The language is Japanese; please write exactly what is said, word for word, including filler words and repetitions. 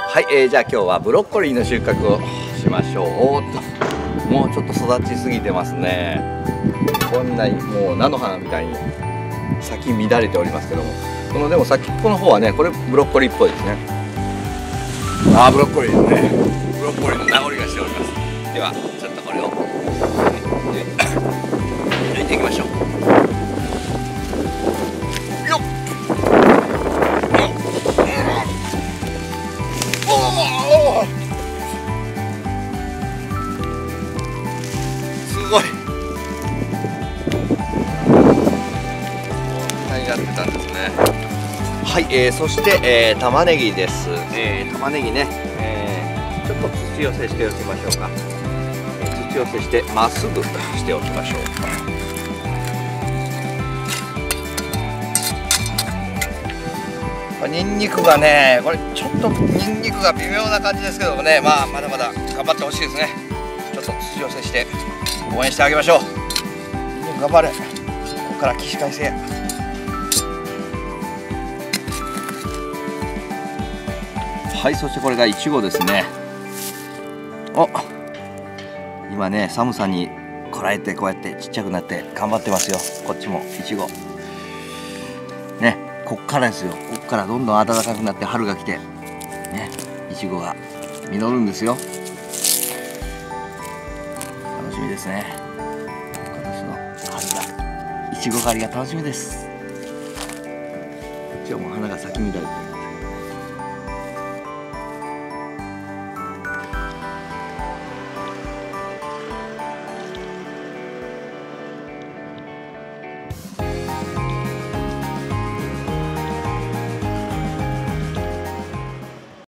はい、えー、じゃあ今日はブロッコリーの収穫をしましょう。おーっと、もうちょっと育ちすぎてますね。こんなにもう菜の花みたいに咲き乱れておりますけども、このでも先っぽの方はね、これブロッコリーっぽいですね。ああ、ブロッコリーですね。ブロッコリーの名残がしております。ではちょっとこれを抜いていきましょう。よっ、おお、すごい。はい、やってたんですね。はい、えー、そして、えー、玉ねぎです。えー、玉ねぎね、えー、ちょっと土寄せしておきましょうか。えー、土寄せしてまっすぐしておきましょう。ニンニクがね、これちょっとニンニクが微妙な感じですけどもね、まあまだまだ頑張ってほしいですね。ちょっと土寄せして応援してあげましょう。ニンニク頑張れ。ここから起死回生や。はい、そしてこれがいちごですね。お、今ね寒さにこらえてこうやってちっちゃくなって頑張ってますよ。こっちもいちごね、こっからですよ。こっからどんどん暖かくなって春が来てね、いちごが実るんですよ。楽しみですね。今年の春がいちご狩りが楽しみです。こっちはもう花が咲き乱れて